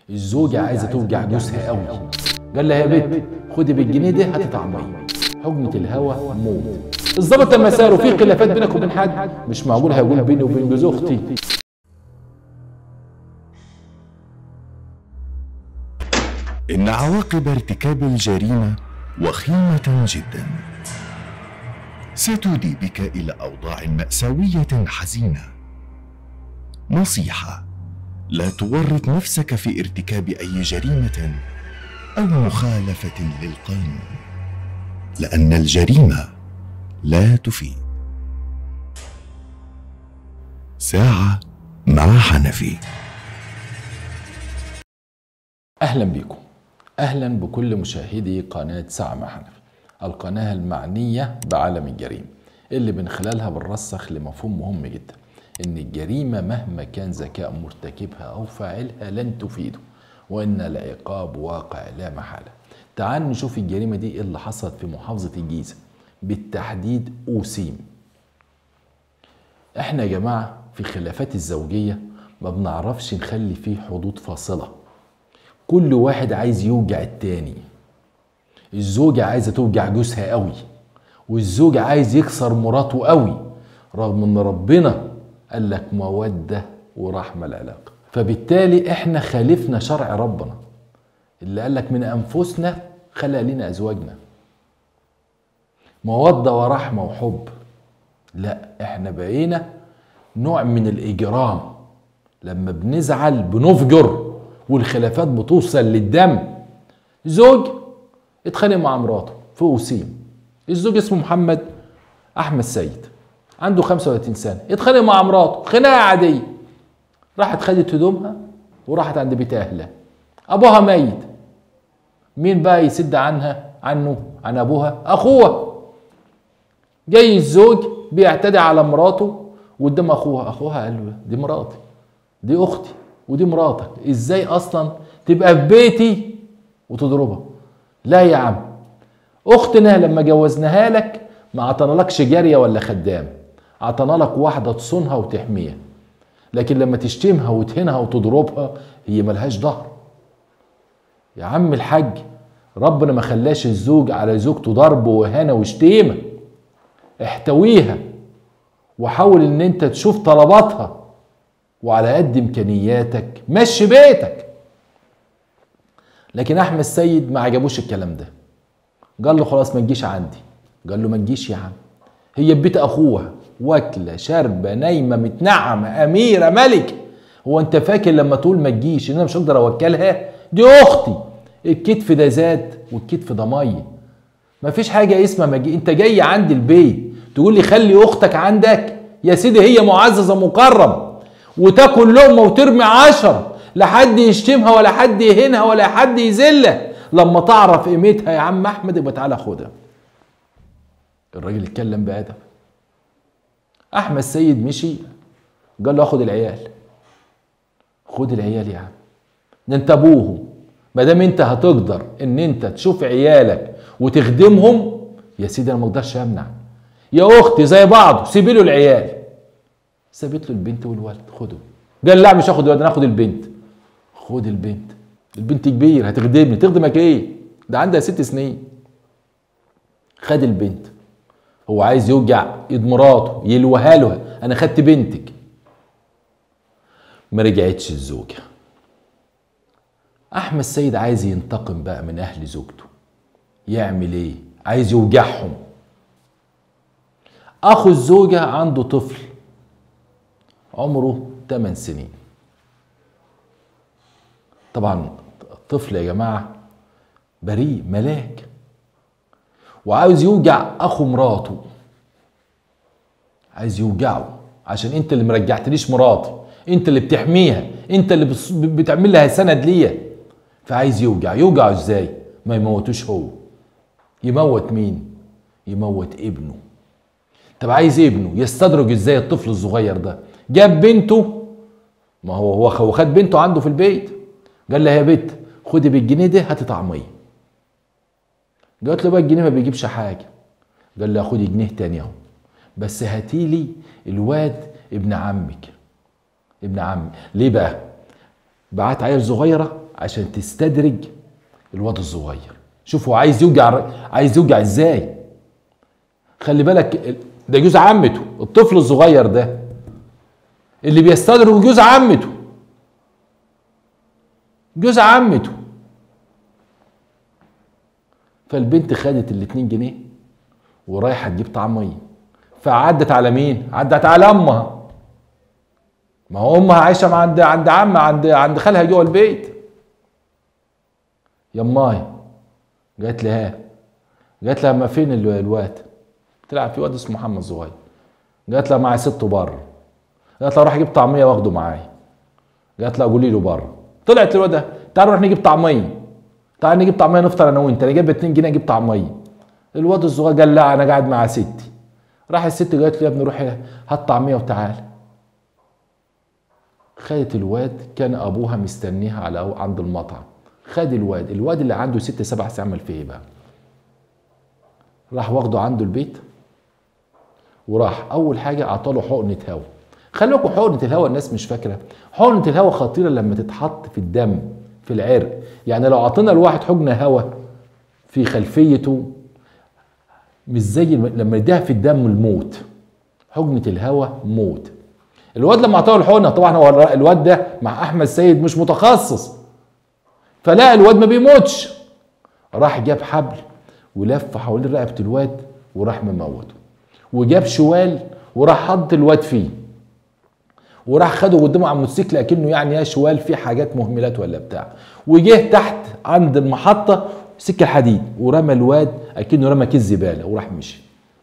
الزوجة عايزة توجع جوزها قوي. قال لها يا بت خدي بالجنيه ده هتطعميه. حجمة الهوى موت. الظابط لما سأله في خلافات بينك وبين حد؟ مش معقول هيقول بيني وبين جوز اختي. إن عواقب ارتكاب الجريمة وخيمة جدا، ستودي بك إلى أوضاع مأساوية حزينة. نصيحة: لا تورط نفسك في ارتكاب أي جريمة أو مخالفة للقانون، لأن الجريمة لا تفيد. ساعة مع حنفي. أهلا بكم، أهلا بكل مشاهدي قناة ساعة مع حنفي، القناة المعنية بعالم الجريمة اللي من خلالها بنرسخ لمفهوم مهم جدا، إن الجريمة مهما كان ذكاء مرتكبها أو فاعلها لن تفيده، وإن العقاب واقع لا محالة. تعال نشوف الجريمة دي اللي حصلت في محافظة الجيزة، بالتحديد أوسيم. احنا يا جماعة في خلافات الزوجية ما بنعرفش نخلي فيه حدود فاصلة، كل واحد عايز يوجع التاني. الزوجة عايزة توجع جوزها قوي، والزوج عايز يكسر مراته قوي، رغم ان ربنا قال لك مودة ورحمة العلاقة. فبالتالي احنا خالفنا شرع ربنا اللي قال لك من انفسنا خلق لنا ازواجنا، مودة ورحمة وحب. لا، احنا بقينا نوع من الاجرام، لما بنزعل بنفجر والخلافات بتوصل للدم. زوج اتخانق مع مراته في أوسيم، الزوج اسمه محمد أحمد سيد، عنده 35 سنة، اتخانق مع مراته خناقة عادية، راحت خدت هدومها وراحت عند بيت أهلها. أبوها ميت، مين بقى يسد عنه عن أبوها؟ أخوها. جاي الزوج بيعتدي على مراته قدام أخوها قال له دي مراتي، دي أختي، ودي مراتك، ازاي اصلا تبقى في بيتي وتضربها؟ لا يا عم، اختنا لما جوزناها لك ما عطنالكش جاريه ولا خدام، عطانا لك واحده تصونها وتحميها، لكن لما تشتمها وتهينها وتضربها هي ملهاش ظهر. يا عم الحاج، ربنا ما خلاش الزوج على زوجته ضرب وهانه وشتيمه، احتويها وحاول ان انت تشوف طلباتها، وعلى قد امكانياتك مشي بيتك. لكن احمد سيد ما عجبوش الكلام ده، قال له خلاص ما تجيش عندي. قال له ما تجيش يا عم، هي ببيت اخوها، واكله شاربه نايمه متنعمه اميره ملكه. هو انت فاكر لما تقول ما تجيش ان انا مش هقدر اوكلها؟ دي اختي، الكتف ده زاد والكتف ده ميه، ما فيش حاجه اسمها ما انت جاي عندي البيت تقول لي خلي اختك عندك؟ يا سيدي هي معززه مكرم، وتاكل لقمه وترمي 10، لا حد يشتمها ولا حد يهينها ولا حد يذلها. لما تعرف قيمتها يا عم احمد يبقى تعالى خدها. الراجل اتكلم بادب. احمد سيد مشي، قال له اخد العيال. خد العيال يا عم، ده انت ابوهم، ما دام انت هتقدر ان انت تشوف عيالك وتخدمهم يا سيدي انا ما اقدرش امنع. يا اختي زي بعض، سيبي له العيال. سابت له البنت والولد، خده. قال لا مش هاخد الولد، انا هاخد البنت. خد البنت، البنت كبير هتخدمني، تخدمك ايه؟ ده عندها 6 سنين. خد البنت، هو عايز يوجع ايد مراته يلوها له، انا خدت بنتك. ما رجعتش الزوجه. احمد سيد عايز ينتقم بقى من اهل زوجته، يعمل ايه؟ عايز يوجعهم. اخو الزوجه عنده طفل عمره 8 سنين. طبعا الطفل يا جماعة بريء ملاك، وعاوز يوجع اخو مراته، عايز يوجعه عشان انت اللي مرجعتليش مراتي، انت اللي بتحميها، انت اللي بتعمل لها سند ليا. فعايز يوجعه ازاي؟ ما يموتوش هو. يموت مين؟ يموت ابنه. طب عايز ابنه يستدرج ازاي الطفل الصغير ده؟ جاب بنته، ما هو خد بنته عنده في البيت، قال لها يا بنت خدي بالجنيه ده هاتي طعميه. قالت له بقى الجنيه ما بيجيبش حاجه. قال لها خدي جنيه تاني اهو، بس هاتي لي الواد ابن عمك. ابن عمي ليه بقى؟ بعت عيل صغيره عشان تستدرج الواد الصغير. شوف هو عايز يوجع ازاي. خلي بالك ده جوز عمته، الطفل الصغير ده اللي بيستدرج جوز عمته، جوز عمته. فالبنت خدت ال2 جنيه ورايحه تجيب طعميه، فعدت على مين؟ عدت على امها. ما هو امها عايشه عند عم عند خالها جوه البيت. يا اماي، قالت لها ما فين الواد؟ طلع في واد اسمه محمد صغير. قالت لها مع سته بره. قالت لها روح اجيب طعميه واخده معايا. قالت لها قولي له بره. طلعت الواد ده، تعال نروح نجيب طعميه، تعال نجيب طعميه نفطر انا وانت، انا جايب 2 جنيه اجيب طعميه. الواد الصغير قال لا انا قاعد مع ستي. راح الست قالت له يا ابني روح هات طعميه وتعال. خدت الواد، كان ابوها مستنيها عند المطعم. خد الواد اللي عنده 6 7 سنين، عمل فيه ايه بقى؟ راح واخده عنده البيت، وراح اول حاجه اعطاله حقنه هواء. خلي بالكم حقنه الهواء الناس مش فاكره، حقنه الهواء خطيره لما تتحط في الدم في العرق. يعني لو اعطينا الواحد حقنه هواء في خلفيته مش زي لما نديها في الدم الموت. حقنه الهواء موت. الواد لما اعطاه الحقنه، طبعا هو الواد ده مع احمد سيد مش متخصص، فلا الواد ما بيموتش. راح جاب حبل ولف حوالين رقبه الواد وراح مموته، وجاب شوال وراح حط الواد فيه، وراح خده قدامه على الموتوسيكل اكنه يعني يا شوال فيه حاجات مهملات ولا بتاع، وجه تحت عند المحطه سكه حديد ورمى الواد اكنه رمى كيس زباله وراح مشي.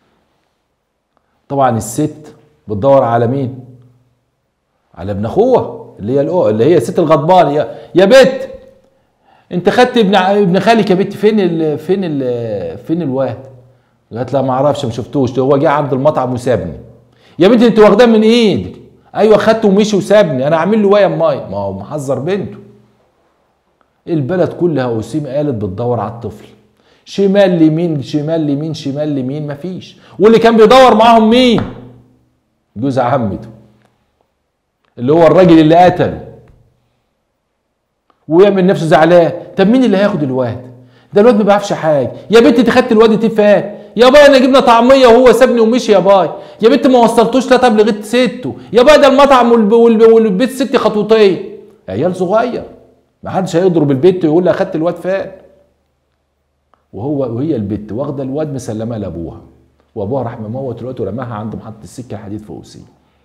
طبعا الست بتدور على مين؟ على ابن اخوها اللي هي الست الغضبان. يا بت انت خدت ابن خالك يا بت، فين الواد؟ قالت لا ما اعرفش، ما شفتوش، هو جه عند المطعم وسابني. يا بنتي انت واخداه من ايدك. ايوه خدته ومشي وسابني، انا اعمل له ايه يا ماي؟ ما هو محذر بنته. البلد كلها اسيم قالت بتدور على الطفل، شمال ليمين شمال ليمين شمال ليمين، مفيش. واللي كان بيدور معاهم مين؟ جوز عمته اللي هو الراجل اللي قتله، ويعمل نفسه زعلان. طب مين اللي هياخد الواد؟ ده الواد ما بيعرفش حاجه. يا بنت انت خدت الواد فين؟ يا باي انا جبنا طعميه وهو سابني ومشي يا باي. يا بنت ما وصلتوش لا طب لغايه سته. يا باي ده المطعم والبيت ستي خطوتين. عيال صغير ما حدش هيضرب البت ويقول لها خدت الواد فين. وهي البت واخده الواد مسلماه لابوها، وابوها راح مموت الواد ورماها عند محطه السكه الحديد في اوسيم.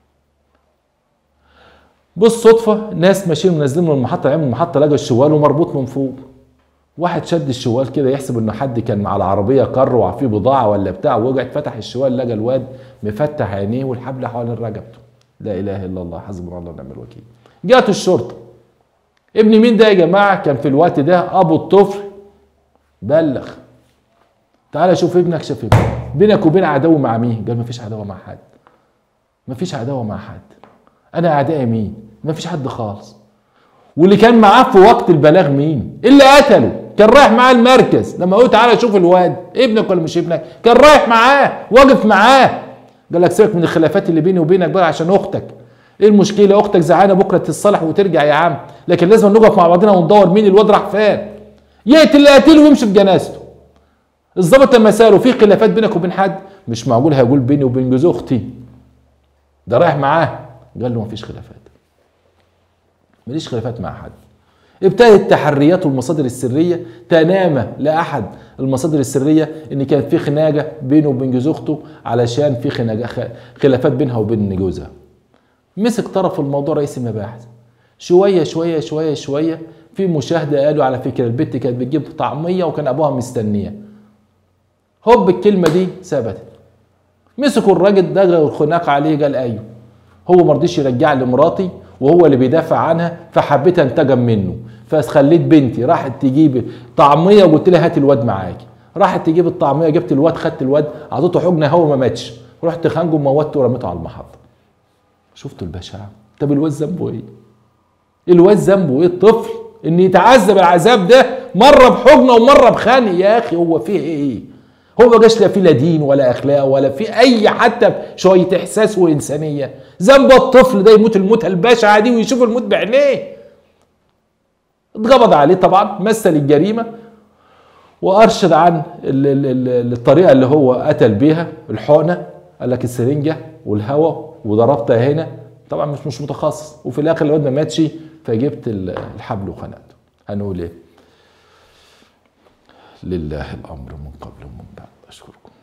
بالصدفه ناس ماشيين منزلين من المحطه، عملوا المحطه لقوا الشوال ومربوط من فوق. واحد شد الشوال كده يحسب انه حد كان على عربيه كر وفيه بضاعه ولا بتاع، وقعد فتح الشوال لقى الواد مفتح عينيه والحبل حوالين رقبته. لا اله الا الله، حسبنا الله ونعم الوكيل. جات الشرطه. ابن مين ده يا جماعه؟ كان في الوقت ده ابو الطفل بلغ. تعالى شوف ابنك. شاف ابنك. بينك وبين عدو مع مين؟ قال مفيش عداوه مع حد. مفيش عداوه مع حد. انا اعدائي مين؟ مفيش حد خالص. واللي كان معاه في وقت البلاغ مين؟ اللي قتله. كان رايح معاه المركز لما قلت تعالى شوف الواد ابنك ولا مش ابنك، كان رايح معاه واقف معاه. قال لك سيبك من الخلافات اللي بيني وبينك بقى عشان اختك. ايه المشكله؟ اختك زعانه بكره تتصالح وترجع يا عم، لكن لازم نقف مع بعضنا وندور مين الواد راح فين. يقتل اللي قتله ويمشي في جنازته. الظابط لما ساله في خلافات بينك وبين حد؟ مش معقول هيقول بيني وبين جوز اختي، ده رايح معاه. قال له مفيش خلافات، ماليش خلافات مع حد. ابتدت التحريات والمصادر السريه تنامى لاحد المصادر السريه ان كان في خناقه بينه وبين جوز اخته علشان في خلافات بينها وبين جوزها. مسك طرف الموضوع رئيس المباحث. شويه شويه شويه شويه في مشاهده قالوا على فكره البت كانت بتجيب طعميه وكان ابوها مستنيه. هوب الكلمه دي ثبتت. مسكوا الراجل ده الخناق عليه، قال ايوه هو ما رضيش يرجع لي مراتي وهو اللي بيدافع عنها، فحبيت انتقم منه، فخليت بنتي راحت تجيب طعميه وقلت لها هات الواد معاكي. راحت تجيب الطعميه، جبت الواد، خدت الواد، اعطيته حقنه هو ما ماتش، رحت خانجه وموته ورميته على المحطه. شفتوا البشاعه؟ طب الواد ذنبه ايه؟ الواد ذنبه ايه؟ الطفل ان يتعذب العذاب ده مره بحقنه ومره بخانق. يا اخي هو فيه ايه؟ هو ما جاش لا فيه لا دين ولا اخلاق ولا فيه اي حتى شويه احساس وانسانيه. ذنب الطفل ده يموت الموتة البشعه دي ويشوف الموت بعينيه. اتقبض عليه طبعا، مثل الجريمه وارشد عن الطريقه اللي هو قتل بيها، الحقنه، قال لك السرنجه والهواء وضربتها هنا، طبعا مش متخصص، وفي الاخر الواد ما ماتش، فجبت الحبل وخنقته. هنقول ايه؟ لله الامر من قبل ومن بعد. اشكركم.